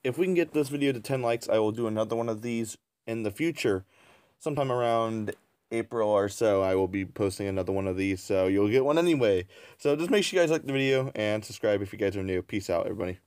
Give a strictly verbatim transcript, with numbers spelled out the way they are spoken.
if we can get this video to ten likes, I will do another one of these in the future. Sometime around April or so, I will be posting another one of these, so you'll get one anyway. So just make sure you guys like the video and subscribe if you guys are new. Peace out, everybody.